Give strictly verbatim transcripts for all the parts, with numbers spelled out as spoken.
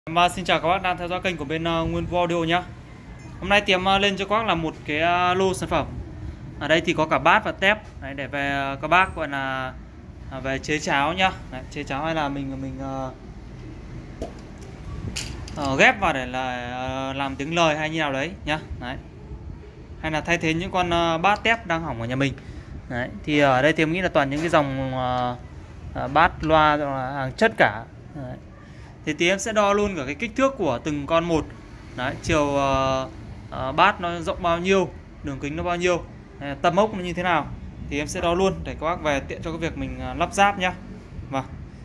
Và xin chào các bác đang theo dõi kênh của bên uh, Nguyên Vũ Audio nhé. Hôm nay Tiệm uh, lên cho các bác là một cái uh, lô sản phẩm. Ở đây thì có cả bát và tép. Đấy, để về uh, các bác gọi là uh, về chế cháo nhá. Đấy, chế cháo hay là mình mình uh, uh, ghép vào để là uh, làm tiếng lời hay như nào đấy nhá. Đấy. Hay là thay thế những con uh, bát tép đang hỏng ở nhà mình. Đấy, thì ở đây Tiệm nghĩ là toàn những cái dòng uh, uh, bát loa là hàng chất cả. Đấy. Thì tí em sẽ đo luôn cả cái kích thước của từng con một. Đấy, chiều uh, uh, bát nó rộng bao nhiêu, đường kính nó bao nhiêu, đấy, tầm mốc nó như thế nào. Thì em sẽ đo luôn để các bác về tiện cho cái việc mình uh, lắp ráp nhá. Vâng.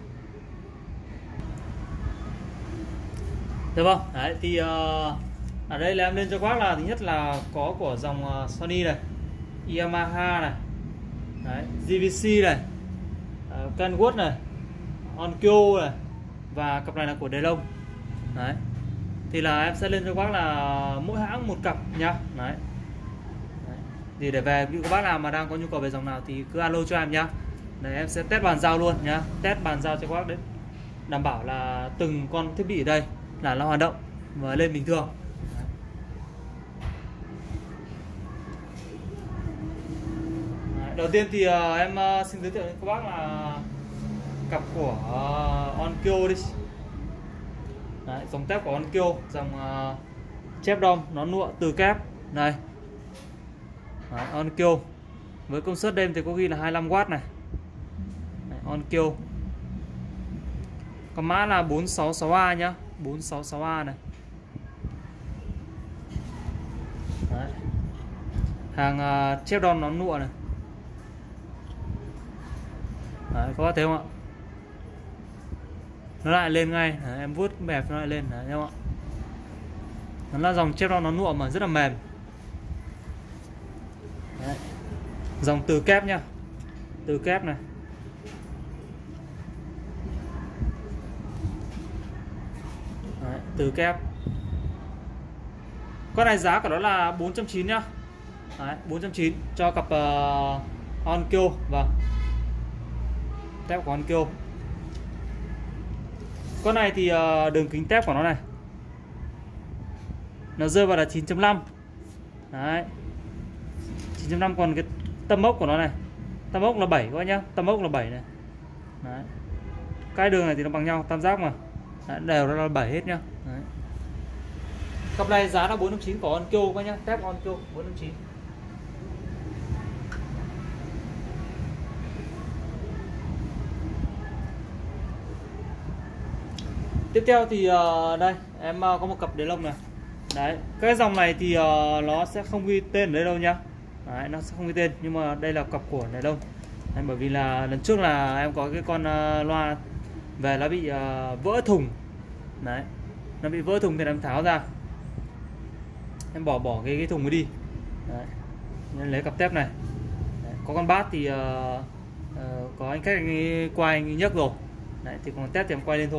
Được không? Đấy, thì uh, ở đây là em lên cho các bác là thứ nhất là có của dòng uh, Sony này, Yamaha này, đấy, giê vê xê này, uh, Kenwood này, Onkyo này, và cặp này là của Delong. Đấy. Thì là em sẽ lên cho các bác là mỗi hãng một cặp nhá. Đấy. Đấy. Thì để về ví dụ các bác nào mà đang có nhu cầu về dòng nào thì cứ alo cho em nhá. Để em sẽ test bàn giao luôn nhá. Test bàn giao cho các bác đấy. Đảm bảo là từng con thiết bị ở đây là nó hoạt động và lên bình thường. Đấy. Đấy. Đầu tiên thì uh, em uh, xin giới thiệu với các bác là cặp của uh, Onkyo đi. Đấy, dòng tép của Onkyo, dòng uh, chép đom nó nụa từ kép này. Đấy, Onkyo với công suất đêm thì có ghi là hai mươi lăm oát này. Đấy, Onkyo có mã là bốn sáu sáu A nhá, bốn sáu sáu A này. Đấy. Hàng uh, chép đom nó nụa này. Đấy, các bác thấy không ạ? Nó lại lên ngay. Đấy, em vuốt bẹp nó lại lên. Đấy, thấy không ạ? Nó là dòng chép đom nó nụa mà rất là mềm. Đấy. Dòng từ kép nhá, từ kép này. Đấy, từ kép. Con này giá của nó là bốn trăm chín mươi nhá. Đấy, bốn trăm chín mươi cho cặp uh, Onkyo. Vâng, tép của Onkyo. Con này thì uh, đường kính tép của nó này nó rơi vào là chín chấm năm. Đấy, chín chấm năm. Còn cái tâm mốc của nó này, tâm mốc là bảy các bác nhá, tâm mốc là bảy này. Đấy. Cái đường này thì nó bằng nhau, tam giác mà. Đấy, đều là bảy hết nhá. Đấy. Cặp này giá là bốn trăm chín mươi của Onkyo các bác nhá, tép Onkyo bốn trăm chín mươi. Tiếp theo thì uh, đây em uh, có một cặp Delong này. Đấy, cái dòng này thì uh, nó sẽ không ghi tên ở đây đâu nhá. Đấy, nó sẽ không ghi tên, nhưng mà đây là cặp của Delong. Đấy, bởi vì là lần trước là em có cái con uh, loa về nó bị uh, vỡ thùng. Đấy, nó bị vỡ thùng thì em tháo ra, em bỏ bỏ cái, cái thùng ấy đi. Đấy, nên lấy cặp tép này. Đấy, có con bát thì uh, uh, có anh khách anh ấy quay anh ấy nhấc rồi. Đấy, thì còn tép thì em quay lên thôi.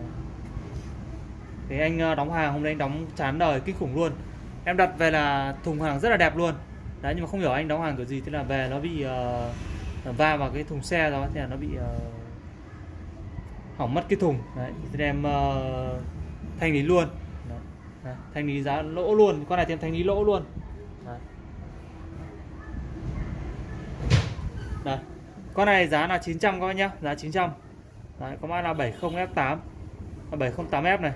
Thì anh đóng hàng hôm nay anh đóng chán đời kinh khủng luôn. Em đặt về là thùng hàng rất là đẹp luôn. Đấy, nhưng mà không hiểu anh đóng hàng kiểu gì, thế là về nó bị uh, va vào cái thùng xe đó, thế là nó bị uh, hỏng mất cái thùng. Đấy, thì em uh, thanh lý luôn. Đấy. Đấy, thanh lý giá lỗ luôn. Con này thì em thanh lý lỗ luôn. Đấy. Đây. Con này giá là chín trăm các bác nhá, giá chín trăm. Đấy, có mã là bảy mươi F tám, bảy mươi tám F này.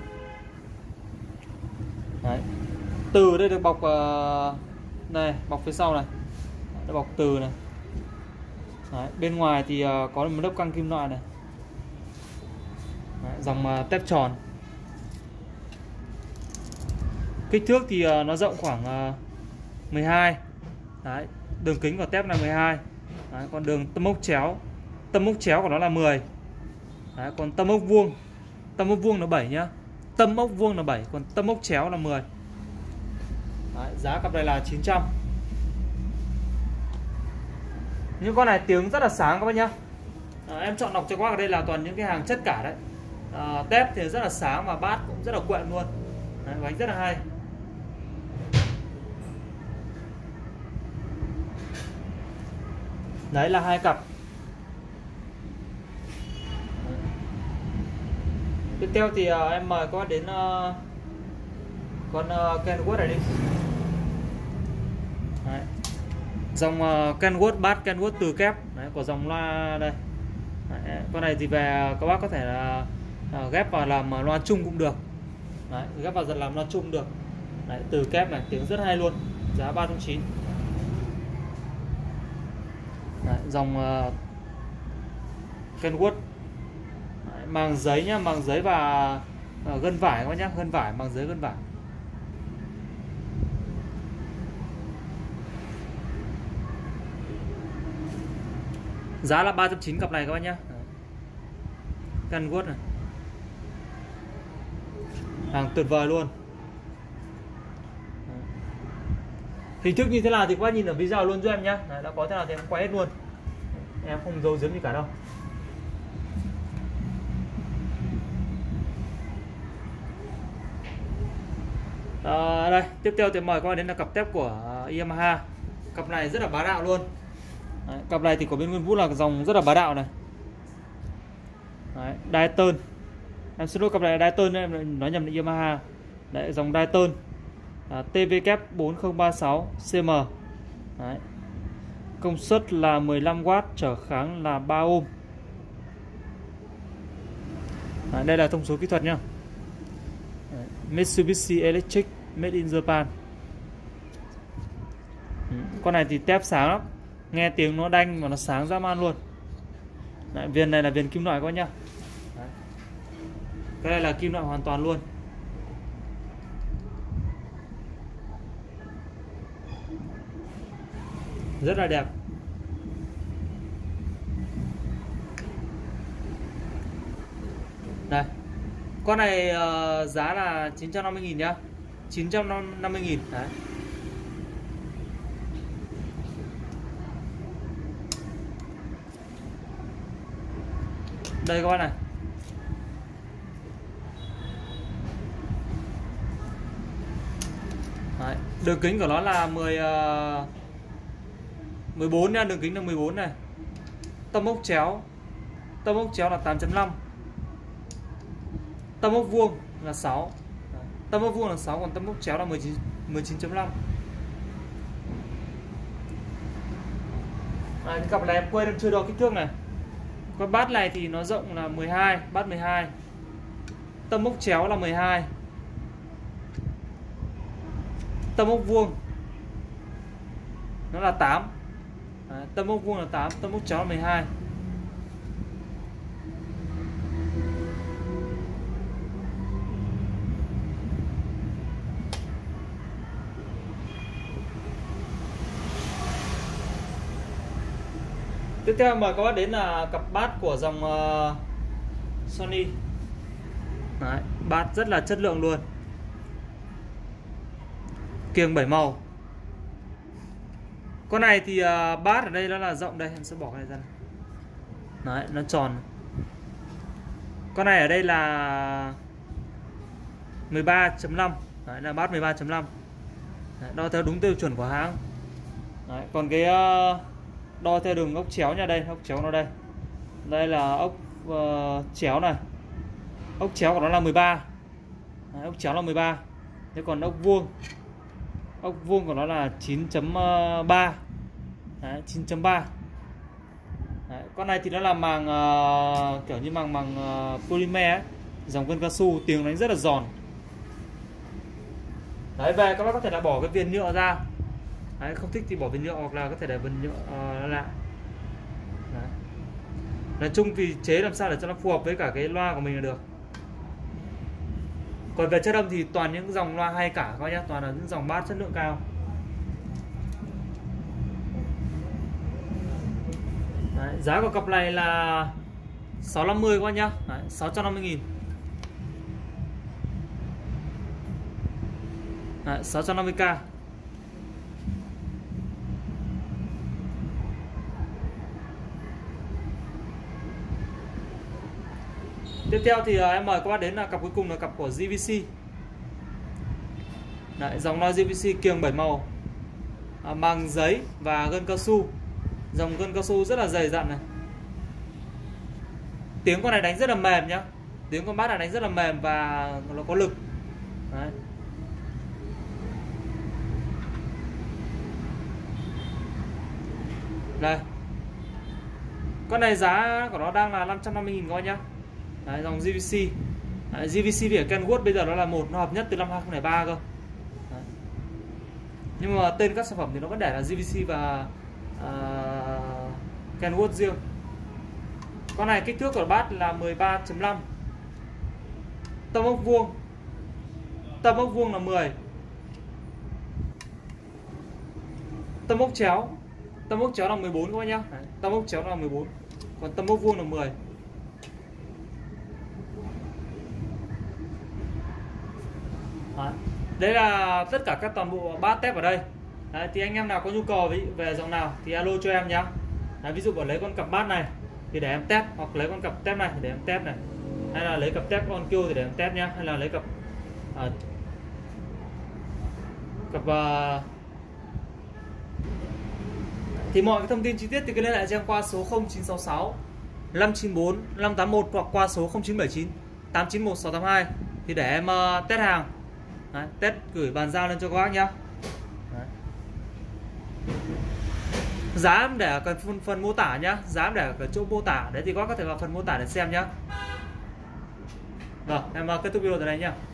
Đấy. Từ đây được bọc uh, này, bọc phía sau này, được bọc từ này. Đấy, bên ngoài thì uh, có một lớp căng kim loại này. Đấy, dòng uh, tép tròn. Kích thước thì uh, nó rộng khoảng uh, mười hai. Đấy, đường kính của tép là mười hai. Đấy, còn đường tâm mốc chéo, tâm mốc chéo của nó là mười. Đấy, còn tâm mốc vuông, tâm mốc vuông là bảy nhá. Tâm mốc vuông là bảy, còn tâm mốc chéo là mười. Đấy, giá cặp này là chín trăm. Những con này tiếng rất là sáng các bác nhá. À, em chọn đọc cho các bác ở đây là toàn những cái hàng chất cả đấy. À, tép thì rất là sáng và bát cũng rất là quện luôn. Đấy, bánh rất là hay. Đấy là hai cặp. Tiếp theo thì uh, em mời các bác đến uh, con uh, Kenwood này đi. Đấy. Dòng uh, Kenwood, bass Kenwood từ kép. Đấy, của dòng loa đây. Đấy, con này thì về các bác có thể là uh, ghép vào làm uh, loa chung cũng được. Đấy, ghép vào dần làm loa chung được. Đấy, từ kép này, tiếng rất hay luôn. Giá ba trăm chín mươi. Đấy, dòng uh, Kenwood. Đấy, màng giấy nhá, màng giấy và uh, gân vải các bác nhá, gân vải, màng giấy gân vải. Giá là ba trăm chín mươi cặp này các bác nhá. Kenwood này. Hàng tuyệt vời luôn. Hình thức như thế nào thì các bác nhìn ở video luôn cho em nhá. Đấy, đã có thế nào thì em quay hết luôn. Em không giấu giếm gì cả đâu. À, đây, tiếp theo thì mời các bạn đến là cặp tép của Yamaha. Cặp này rất là bá đạo luôn. Đấy, cặp này thì của bên Nguyên Vũ là dòng rất là bá đạo này. Đấy, Dayton. Em xin lỗi, cặp này là Dayton, em nói nhầm là Yamaha. Đấy, dòng Dayton. À, T V K bốn không ba sáu C M. Đấy. Công suất là mười lăm oát, trở kháng là ba ohm. Đấy, đây là thông số kỹ thuật nhá. Đấy, Mitsubishi Electric, made in Japan. Ừ, con này thì tép sáng lắm, nghe tiếng nó đanh và nó sáng dã man luôn. Đấy, viền này là viền kim loại các bác nhá. Đấy. Cái này là kim loại hoàn toàn luôn. Rất là đẹp. Đây. Con này uh, giá là chín trăm năm mươi nghìn nhá. chín trăm năm mươi nghìn. Đấy. Đây các bạn này. Đấy. Đường kính của nó là mười uh, mười bốn nha, đường kính là mười bốn này. Tâm ốc chéo. Tâm ốc chéo là tám chấm năm. Tâm ốc vuông là sáu. Đấy. Tâm ốc vuông là sáu, còn tâm ốc chéo là mười chín chấm năm. À, cái cặp này em quên em chưa đo kích thước này. Con bát này thì nó rộng là mười hai, bát mười hai. Tâm ốc chéo là mười hai. Tâm ốc vuông nó là tám. Đấy, tâm ốc vuông là tám, tâm ốc chéo là mười hai. Tiếp theo mời các bác đến là cặp bát của dòng uh, Sony. Đấy, bát rất là chất lượng luôn. Kiềng bảy màu. Con này thì uh, bát ở đây nó là rộng, đây em sẽ bỏ cái này ra này. Đấy, nó tròn. Con này ở đây là mười ba chấm năm. Đấy, là bát mười ba chấm năm. Đấy, đo theo đúng tiêu chuẩn của hãng. Đấy, còn cái uh, đo theo đường ốc chéo nha, đây ốc chéo nó đây. Đây là ốc uh, chéo này. Ốc chéo của nó là mười ba. Đấy, ốc chéo là mười ba. Thế còn ốc vuông, ốc vuông của nó là chín chấm ba. Đấy, chín chấm ba. Đấy, con này thì nó là màng uh, kiểu như màng màng uh, polymer ấy, dòng gân cao su, tiếng đánh rất là giòn. Đấy, về các bác có thể là bỏ cái viền nhựa ra. Đấy, không thích thì bỏ viền nhựa hoặc là có thể để viền nhựa uh, lại. Đấy. Nói chung thì chế làm sao để cho nó phù hợp với cả cái loa của mình là được. Còn về chất âm thì toàn những dòng loa hay cả các bác nhá, toàn là những dòng bass chất lượng cao. Đấy, giá của cặp này là sáu trăm năm mươi các bác nhá. Đấy, sáu trăm năm mươi nghìn. Đấy, sáu trăm năm mươi k. Tiếp theo thì uh, em mời các bác đến là cặp cuối cùng là cặp của giê vê xê. Đấy, dòng loa giê vê xê kiềng bảy màu, à, màng giấy và gân cao su. Dòng gân cao su rất là dày dặn này. Tiếng con này đánh rất là mềm nhá. Tiếng con bass này đánh rất là mềm và nó có lực. Đấy. Đây. Con này giá của nó đang là năm trăm năm mươi nghìn các bạn nhá. Đấy, dòng giê vê xê. Đấy, giê vê xê với Kenwood bây giờ nó là một, nó hợp nhất từ năm hai không không ba cơ. Đấy. Nhưng mà tên các sản phẩm thì nó vẫn để là giê vê xê và uh, Kenwood riêng. Con này kích thước của bass là mười ba chấm năm. Tâm ốc vuông. Tâm ốc vuông là mười. Tâm ốc chéo. Tâm ốc chéo là mười bốn các bạn nhá. Đấy, tâm ốc chéo là mười bốn. Còn tâm ốc vuông là mười. Đấy. Đấy là tất cả các toàn bộ bass tép ở đây. Đấy, thì anh em nào có nhu cầu về dòng nào thì alo cho em nhá. Đấy, ví dụ bảo lấy con cặp bass này thì để em test, hoặc lấy con cặp tép này thì để em test này, hay là lấy cặp tép on Q thì để em test nhá, hay là lấy cặp uh, cặp uh, thì mọi cái thông tin chi tiết thì cứ liên hệ cho em qua số không chín sáu sáu năm chín bốn năm tám một hoặc qua số không chín bảy chín tám chín một sáu tám hai thì để em uh, test hàng. Đấy, test gửi bàn giao lên cho các bác nhá. Đấy. Giá em để ở phần, phần mô tả nhá, giá em để ở chỗ mô tả đấy thì các bác có thể vào phần mô tả để xem nhá. Rồi, em uh, kết thúc video tại đây nhá.